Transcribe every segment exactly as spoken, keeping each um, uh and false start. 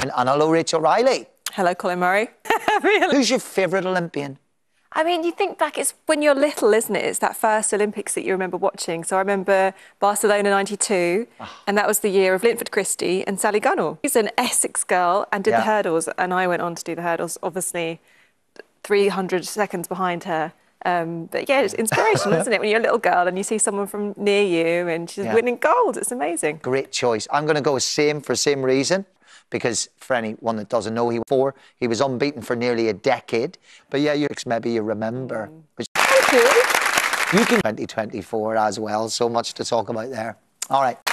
And hello, Rachel Riley. Hello, Colin Murray. Really? Who's your favourite Olympian? I mean, you think back, it's when you're little, isn't it? It's that first Olympics that you remember watching. So I remember Barcelona ninety-two, oh. and that was the year of Linford Christie and Sally Gunnell. She's an Essex girl and did yeah. the hurdles, and I went on to do the hurdles, obviously three hundred seconds behind her. Um, but yeah, it's inspirational, isn't it? When you're a little girl and you see someone from near you and she's yeah. winning gold, it's amazing. Great choice. I'm going to go same for same reason, because for anyone that doesn't know, he was four. He was unbeaten for nearly a decade. But yeah, you maybe you remember. Mm. Which Thank you. You can twenty twenty-four as well. So much to talk about there. All right.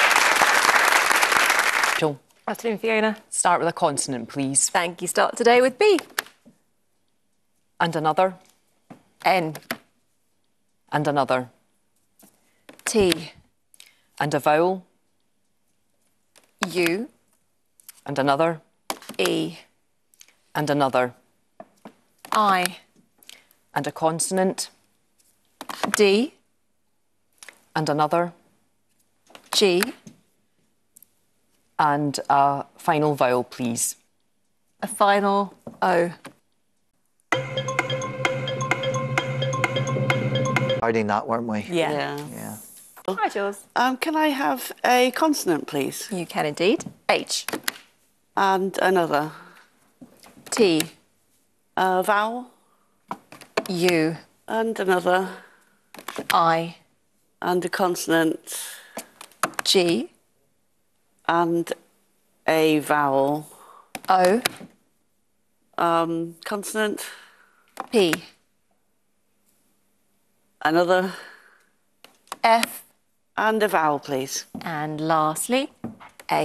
Joe. Afternoon, Fiona. Start with a consonant, please. Thank you. Start today with B. And another. N. And another. T. And a vowel. U. And another. E. And another. I. And a consonant. D. And another. G. And a final vowel, please. A final O. Hiding that, weren't we? Yeah. Yeah. yeah. Hi, Jules. Um, can I have a consonant, please? You can indeed. H. And another. T. A vowel. U. And another. I. And a consonant. G. And a vowel. O. Um, consonant. P. Another. F. And a vowel, please. And lastly, A.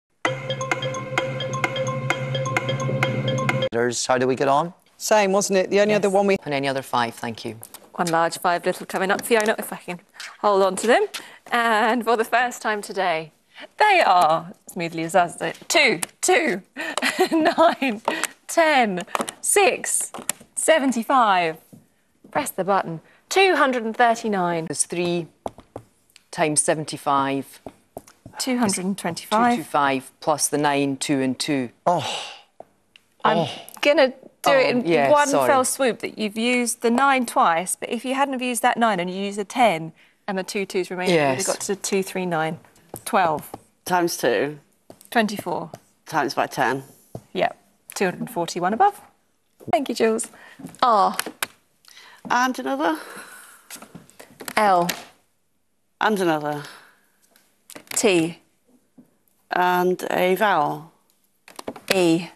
How do we get on? Same, wasn't it? The only yes. other one we... And any other five, thank you. One large, five little coming up, Fiona, if I can hold on to them. And for the first time today, they are, smoothly as us, two, two, nine, ten, six, seventy-five. Press the button. two hundred thirty-nine. There's three times seventy-five. two hundred twenty-five. two hundred twenty-five plus the nine, two and two. Oh. I'm oh. going to do oh, it in yeah, one sorry. fell swoop, that you've used the nine twice, but if you hadn't have used that nine and you used the ten and the two twos remaining, yes. you would have got to two, three, nine. twelve. Times two. twenty-four. Times by ten. Yep. two hundred forty-one above. Thank you, Jules. R. And another. L. And another. T. And a vowel. E.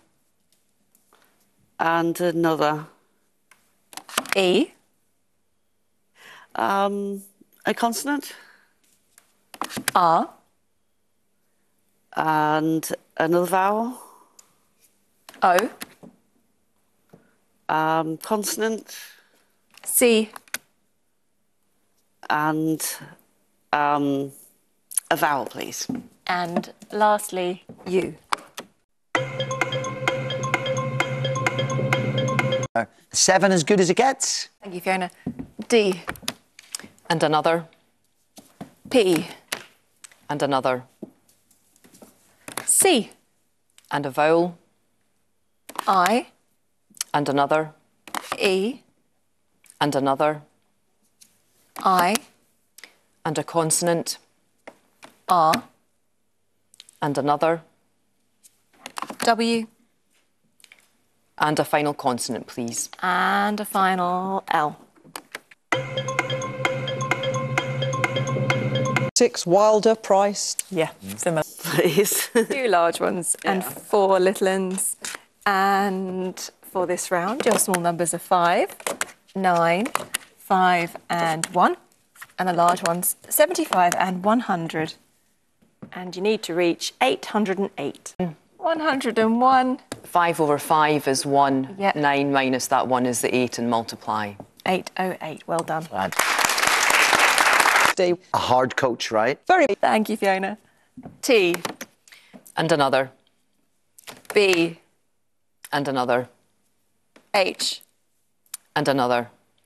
And another. E. Um, a consonant. R. And another vowel. O. Um, consonant. C. And um, a vowel, please. And lastly, U. Seven as good as it gets. Thank you, Fiona. D. And another. P. And another. C. And a vowel. I. And another. E. And another. I. And a consonant. R. And another. W. And a final consonant, please. And a final L. Six Wilder, Price. Yeah, similar. Please. Two large ones Yeah. and four little ones. And for this round, your small numbers are five, nine, five and one. And the large ones, seventy-five and one hundred. And you need to reach eight hundred eight. one hundred and one. Five over five is one. Yep. Nine minus that one is the eight and multiply. eight oh eight. Well done. Right. D. A hard coach, right? Very. Thank you, Fiona. T. And another. B. And another. H. And another.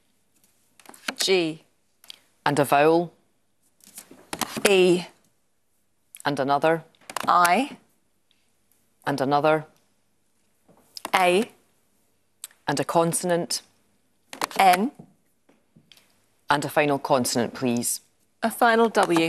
G. And a vowel. E. And another. I. and another, A, and a consonant, N, and a final consonant, please. a final W.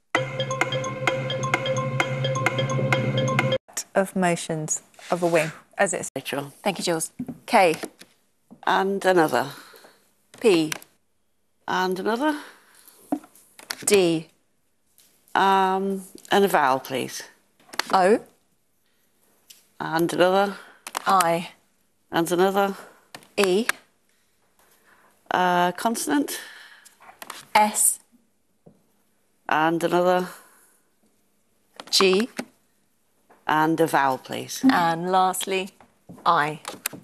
Of motions of a wing, as it's. Rachel. Thank you, Jules. K, And another. P, And another. D, Um, and a vowel, please. O, And another. I, And another. E, Uh, consonant. S, And another. G, And a vowel, please. and lastly, I.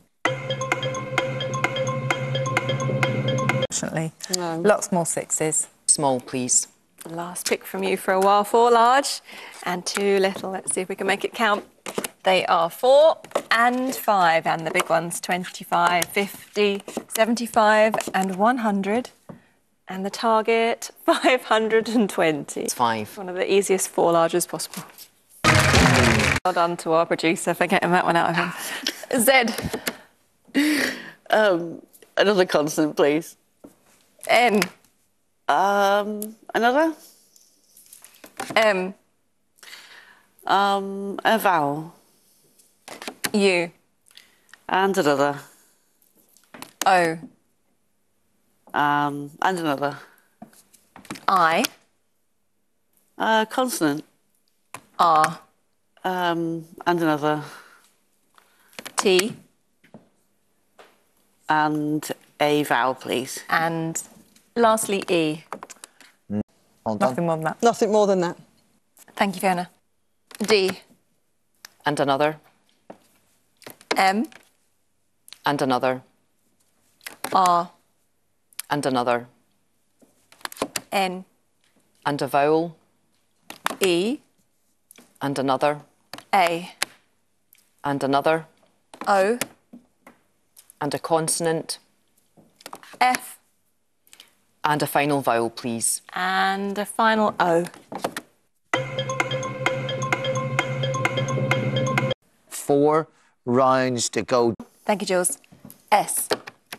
Unfortunately, No. lots more sixes. Small, please. Last pick from you for a while, four large and two little. Let's see if we can make it count. They are four and five, and the big ones, twenty-five, fifty, seventy-five, and one hundred. And the target, five hundred twenty. It's five. One of the easiest four larges possible. Well done to our producer for getting that one out of him. Z, Um, another consonant, please. N, Um, another. M, Um, a vowel. U, And another. O, Um, and another. I, Uh, consonant. R, Um, and another. T, And a vowel, please. and lastly, E. Well done. Nothing more than that. Nothing more than that. Thank you, Fiona. D, And another, M, and another, R, and another, N, and a vowel, E, and another, A, and another, O, and a consonant, F, and a final vowel, please. and a final O. Four rounds to go. Thank you, Jules. S,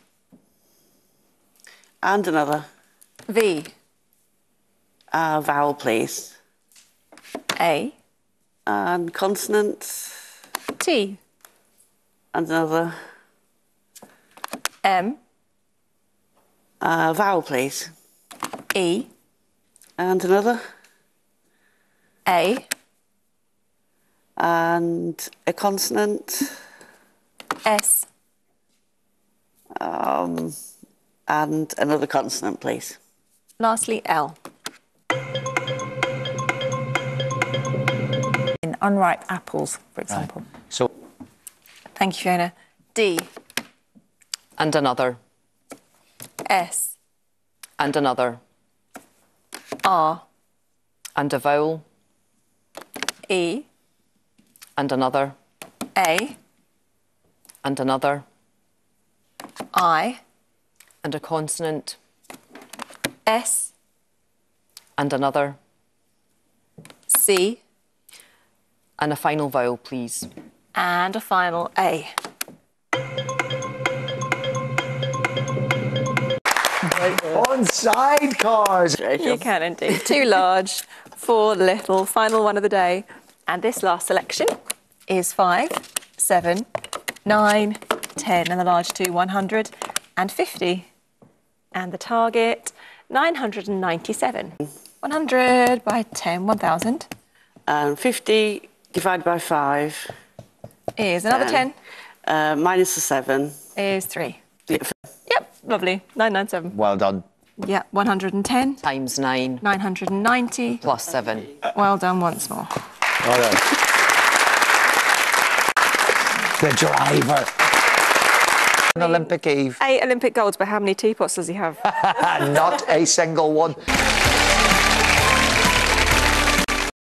And another. V, Uh, vowel, please. A, And consonant. T, And another. M, Uh, vowel, please. E, And another. A, And a consonant. S, Um, and another consonant, please. lastly, L. In unripe apples, for example. So Thank you, Fiona. D, And another, S, and another, R, and a vowel, E, and another, A, and another, I, and a consonant, S, and another, C, and a final vowel, please. and a final A. on sidecars. You can indeed. Two large, four little. Final one of the day. And this last selection is five, seven, nine, ten, and the large two, one hundred fifty. And the target, nine hundred ninety-seven. one hundred by ten, one thousand. And fifty divided by five. Is another ten. ten. Uh, minus the seven. Is three. Yeah, Yep, lovely. nine ninety-seven. Well done. Yeah, one hundred ten, Times nine, nine hundred ninety. plus seven. Well done once more. Well done. The driver. An Olympic Eve. Eight Olympic golds, but how many teapots does he have? Not a single one.